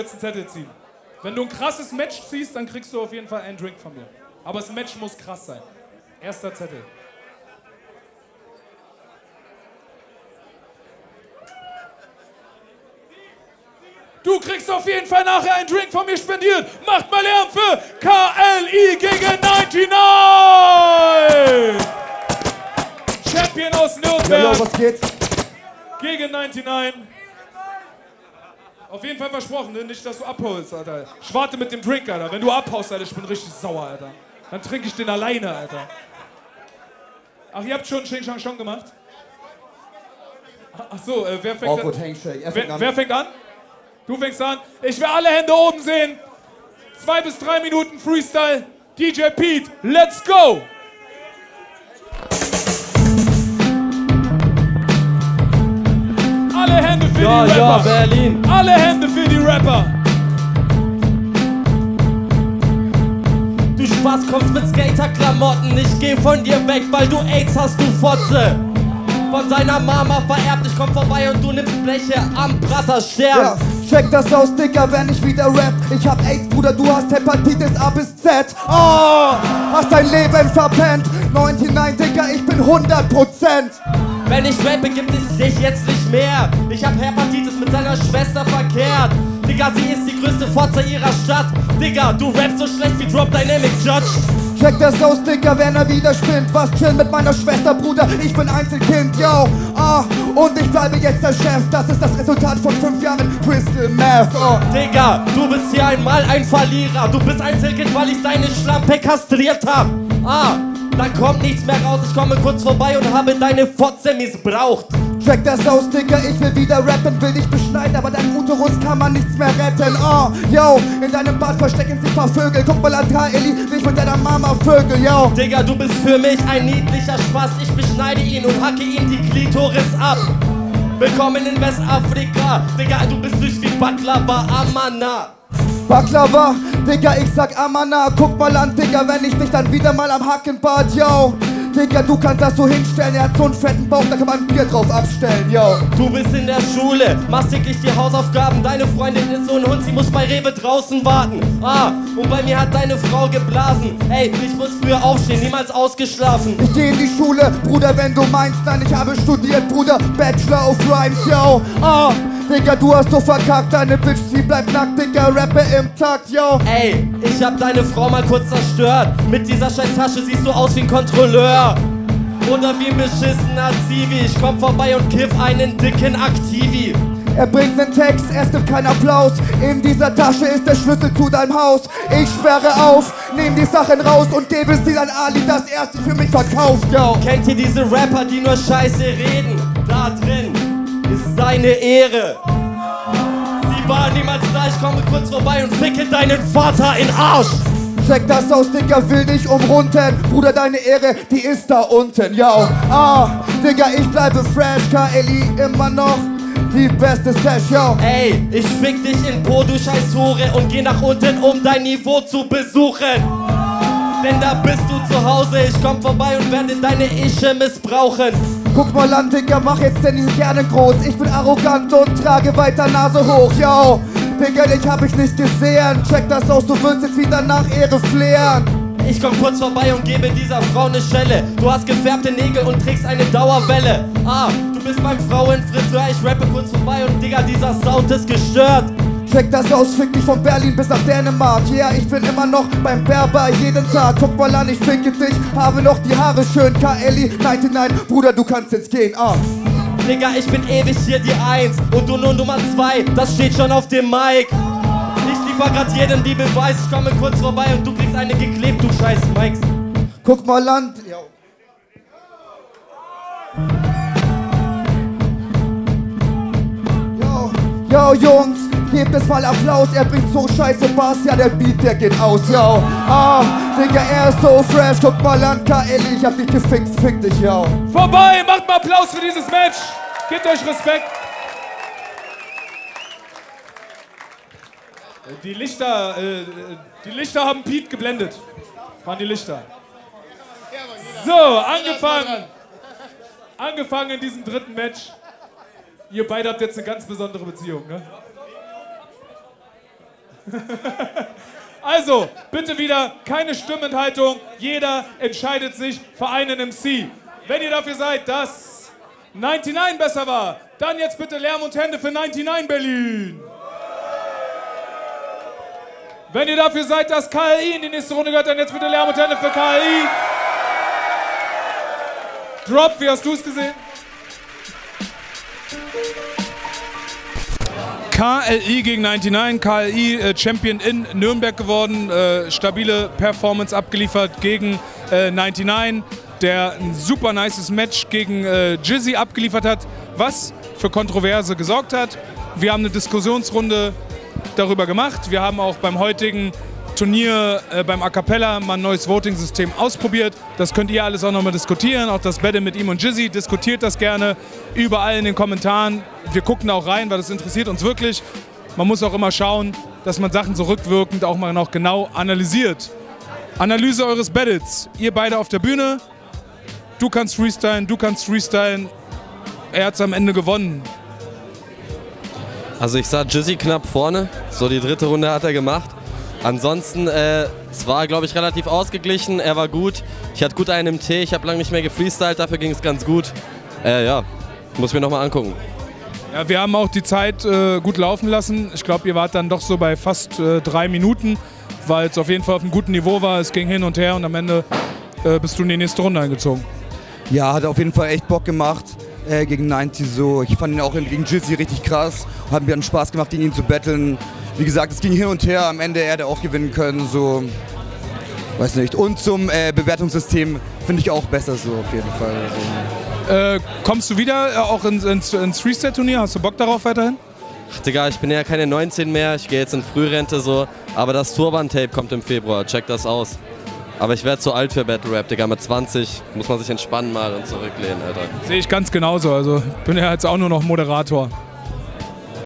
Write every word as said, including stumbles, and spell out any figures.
jetzt einen Zettel ziehen. Wenn du ein krasses Match ziehst, dann kriegst du auf jeden Fall einen Drink von mir. Aber das Match muss krass sein. Erster Zettel. Du kriegst auf jeden Fall nachher einen Drink von mir spendiert. Macht mal Lärm für K L I gegen neunundneunzig! Champion aus Nürnberg. Ja, ja, was geht? Gegen neunundneunzig. Auf jeden Fall versprochen, ne? Nicht, dass du abholst, Alter. Ich warte mit dem Drink, Alter. Wenn du abhaust, Alter, ich bin richtig sauer, Alter. Dann trinke ich den alleine, Alter. Ach, ihr habt schon Xing Shang Shong gemacht? Ach so, äh, wer fängt Awkward an? Handshake. Er fängt Wer, an. wer fängt an? Du fängst an. Ich will alle Hände oben sehen. Zwei bis drei Minuten Freestyle. D J Pete, let's go! Alle Hände für Ja, die Rapper. ja, Berlin. Alle Hände für die Rapper. Du Spaß kommst mit Skaterklamotten, ich geh von dir weg, weil du AIDS hast, du Fotze. Von seiner Mama vererbt, ich komm vorbei und du nimmst Bleche am Praterstern. Ja, check das aus, Digga, wenn ich wieder rap. Ich hab AIDS, Bruder, du hast Hepatitis A bis Z. Oh, hast dein Leben verpennt. neunundneunzig, Digga, ich bin hundert Prozent. Wenn ich rappe, gibt es dich jetzt nicht mehr. Ich hab Hepatitis mit seiner Schwester verkehrt. Digga, sie ist die größte Fotze ihrer Stadt. Digga, du rappst so schlecht wie Drop Dynamic Judge. Check das aus, Digga, wenn er wieder spinnt. Was chill mit meiner Schwester, Bruder, ich bin Einzelkind, yo. Ah, und ich bleibe jetzt der Chef. Das ist das Resultat von fünf Jahren Crystal Meth, oh. Digga, du bist hier einmal ein Verlierer. Du bist Einzelkind, weil ich deine Schlampe kastriert hab. Ah, da kommt nichts mehr raus. Ich komme kurz vorbei und habe deine Fotze missbraucht. Check das aus, Digga, ich will wieder rappen, will dich beschneiden, aber dein Uterus kann man nichts mehr retten. Oh, yo, in deinem Bad verstecken sich paar Vögel. Guck mal an K L I, wie ich mit deiner Mama vögel, yo. Digga, du bist für mich ein niedlicher Spaß. Ich beschneide ihn und hacke ihm die Klitoris ab. Willkommen in Westafrika. Digga, du bist süß wie Baklava Amana. Baklava, Digga, ich sag Amana. Guck mal an, Digga, wenn ich dich dann wieder mal am Hacken bat, yo. Digga, du kannst das so hinstellen, er hat so einen fetten Bauch, da kann man ein Bier drauf abstellen, yo. Du bist in der Schule, machst täglich die Hausaufgaben. Deine Freundin ist so ein Hund, sie muss bei Rewe draußen warten. Ah, und bei mir hat deine Frau geblasen. Ey, ich muss früher aufstehen, niemals ausgeschlafen. Ich geh in die Schule, Bruder, wenn du meinst, nein, ich habe studiert, Bruder, Bachelor of Rhymes, yo. Ah, Digga, du hast so verkackt, deine Bitch, sie bleibt nackt, Digga, rappe im Takt, yo. Ey, ich hab deine Frau mal kurz zerstört. Mit dieser scheiß Tasche siehst du aus wie ein Kontrolleur. Oder wie ein beschissener Zivi. Ich komm vorbei und kiff einen dicken Aktivi. Er bringt nen Text, es gibt keinen Applaus. In dieser Tasche ist der Schlüssel zu deinem Haus. Ich sperre auf, nehm die Sachen raus und gebe es dir an Ali, das er sie für mich verkauft, yo. Kennt ihr diese Rapper, die nur Scheiße reden? Da drin ist deine Ehre. Sie war niemals da, ich komme kurz vorbei und ficke deinen Vater in Arsch. Check das aus, Digga, will dich umrunden. Bruder, deine Ehre, die ist da unten, yo. Ah, Digga, ich bleibe fresh, K L I immer noch die beste Sesh, yo. Ey, ich fick dich in Po, du scheiß Hure, und geh nach unten, um dein Niveau zu besuchen. Denn da bist du zu Hause, ich komm vorbei und werde deine Ische missbrauchen. Guck mal an, Digga, mach jetzt denn nicht gerne groß. Ich bin arrogant und trage weiter Nase hoch, yo. Digga, dich hab ich nicht gesehen. Check das aus, du willst jetzt wieder nach Ehre flehren. Ich komm kurz vorbei und gebe dieser Frau ne Schelle. Du hast gefärbte Nägel und trägst eine Dauerwelle. Ah, du bist beim Frauenfriseur, ich rappe kurz vorbei und Digga, dieser Sound ist gestört. Check das aus, fick dich von Berlin bis nach Dänemark. Ja, yeah, ich bin immer noch beim Berber jeden Tag. Guck mal an, ich ficke dich, habe noch die Haare schön. K L I, neunundneunzig, Bruder, du kannst jetzt gehen, ah. Digga, ich bin ewig hier die Eins und du nur Nummer zwei, das steht schon auf dem Mic. Ich liefer grad jedem die Beweis, ich komme kurz vorbei und du kriegst eine geklebt, du scheiß Mikes. Guck mal an, yo. Yo, yo, Jungs, gebt es mal Applaus, er bringt so scheiße Bass, ja, der Beat, der geht aus, yo. Ah, Digga, er ist so fresh, guck mal an, K L I, ich hab dich gefickt, fick dich, yo. Vorbei, macht mal Applaus für dieses Match. Gebt euch Respekt. Die Lichter, äh, die Lichter haben Pete geblendet. Waren die Lichter. So, angefangen. Angefangen in diesem dritten Match. Ihr beide habt jetzt eine ganz besondere Beziehung, ne? Also, bitte wieder keine Stimmenthaltung. Jeder entscheidet sich für einen M C. Wenn ihr dafür seid, dass neunundneunzig besser war, dann jetzt bitte Lärm und Hände für neunundneunzig Berlin. Wenn ihr dafür seid, dass K L I in die nächste Runde gehört, dann jetzt bitte Lärm und Hände für K L I. Drop, wie hast du es gesehen? K L I gegen neunundneunzig, K L I äh, Champion in Nürnberg geworden, äh, stabile Performance abgeliefert gegen äh, neunundneunzig, der ein super nices Match gegen äh, Jizzy abgeliefert hat, was für Kontroverse gesorgt hat. Wir haben eine Diskussionsrunde darüber gemacht, wir haben auch beim heutigen Turnier äh, beim A Cappella mal ein neues Voting-System ausprobiert. Das könnt ihr alles auch nochmal diskutieren, auch das Battle mit ihm und Jizzy. Diskutiert das gerne überall in den Kommentaren. Wir gucken da auch rein, weil das interessiert uns wirklich. Man muss auch immer schauen, dass man Sachen so rückwirkend auch mal noch genau analysiert. Analyse eures Battles. Ihr beide auf der Bühne. Du kannst freestylen, du kannst freestylen. Er hat es am Ende gewonnen. Also ich sah Jizzy knapp vorne. So die dritte Runde hat er gemacht. Ansonsten, äh, es war, glaube ich, relativ ausgeglichen. Er war gut. Ich hatte gut einen im Tee. Ich habe lange nicht mehr gefreestylt. Dafür ging es ganz gut. Äh, ja, muss mir nochmal angucken. Ja, wir haben auch die Zeit äh, gut laufen lassen. Ich glaube, ihr wart dann doch so bei fast äh, drei Minuten, weil es auf jeden Fall auf einem guten Niveau war. Es ging hin und her und am Ende äh, bist du in die nächste Runde eingezogen. Ja, hat auf jeden Fall echt Bock gemacht äh, gegen neunzig so. Ich fand ihn auch gegen Jizzy richtig krass. Hat mir Spaß gemacht, gegen ihn zu battlen. Wie gesagt, es ging hin und her, am Ende er hätte auch gewinnen können, so, weiß nicht. Und zum äh, Bewertungssystem finde ich auch besser so, auf jeden Fall. Also. Äh, kommst du wieder äh, auch ins, ins, ins Freestyle-Turnier? Hast du Bock darauf weiterhin? Ach, Digga, ich bin ja keine neunzehn mehr, ich gehe jetzt in Frührente so, aber das Turban-Tape kommt im Februar, check das aus. Aber ich werde zu alt für Battle Rap, Digga, mit zwanzig muss man sich entspannen mal und zurücklehnen, Alter. Sehe ich ganz genauso, also bin ja jetzt auch nur noch Moderator.